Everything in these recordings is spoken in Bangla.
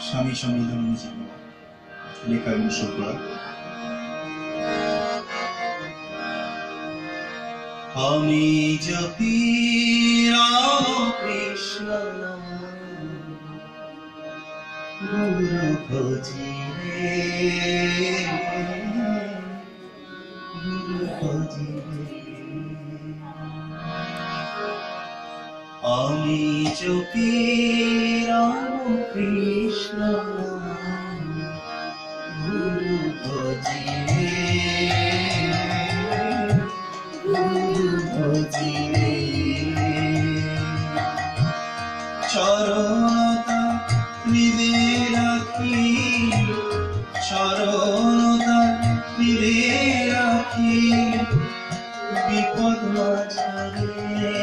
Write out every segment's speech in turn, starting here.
স্বামী সমৃদ্ধ জীবন লেখা এবং সুর করা। আমি জপি রামকৃষ্ণ নাম, গুরু ভজি রে, গুরু ভজি রে। আমি জপি রামকৃষ্ণ নাম, গুরু ভজি রে, গুরু ভজি রে। চরণতা হৃদে রাখি, চরণতা হৃদে রাখি, বিপদ মাঝারে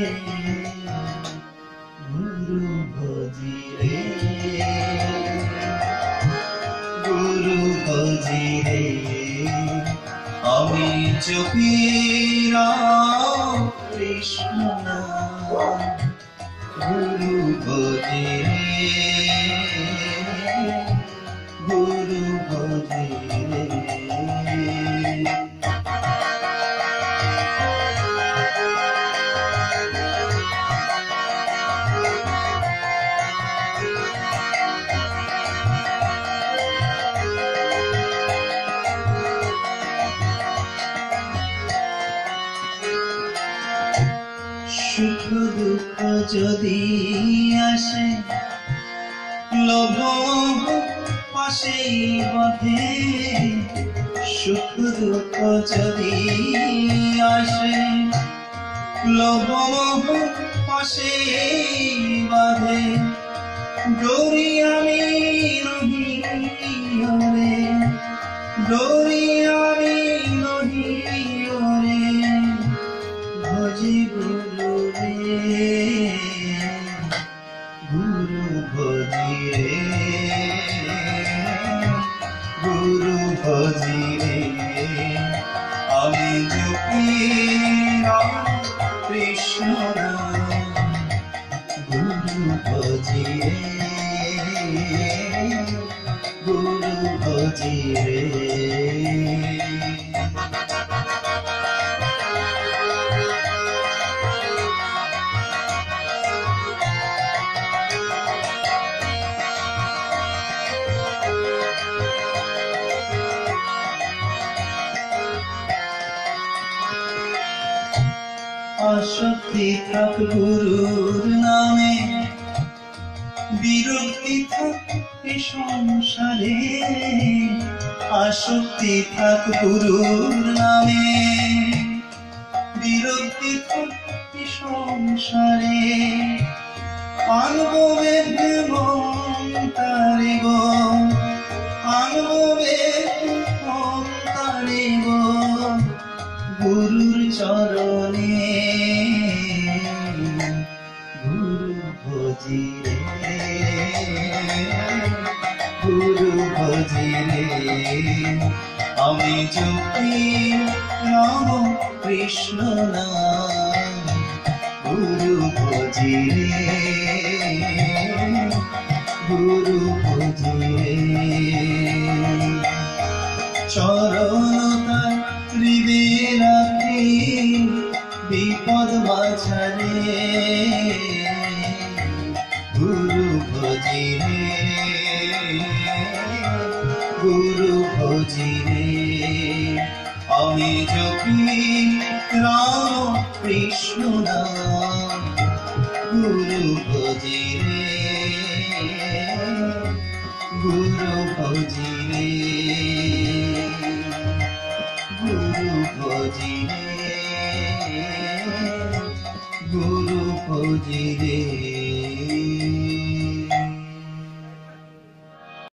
গুরু ভজি রে, গুরু ভজি রে। আমি জপি রামকৃষ্ণ নাম, গুরু ভজি রে, গুরু ভজি রে। সুখ দুঃখ যদি আসে, লোভ পাশেই বাঁধে। সুখ দুঃখ যদি আসে, লোভ পাশেই বাঁধে। ডরি আমি নহি ওরে, ডরি আমি নহি ওরে, ভজি গুরু রে, গুরু ভজি রে, গুরু ভজি রে। আমি জপি রামকৃষ্ণ নাম, গুরু ভজি রে, গুরু ভজি রে। আসক্তি থাক গুরুর নামে, বিরক্তি থাক এ সংসারে। আসক্তি থাক গুরুর নামে, বিরক্তি থাক এ সংসারে। আনবো বেদে মন তারে গো, আনবো বেদে মন তারে গো, গুরুর চরণে, গুরু ভজি রে, গুরু ভজি রে। আমি জপি রামকৃষ্ণ নাম, গুরু ভজি রে, গুরু ভজি রে। চরণতা হৃদে রাখি, বিপদ মাঝারে গুরু ভজি রে, গুরু ভজি রে। আমি জপি রামকৃষ্ণ নাম, গুরু ভজি রে, গুরু ভজি রে, গুরু ভজি রে, গুরু ভজি রে।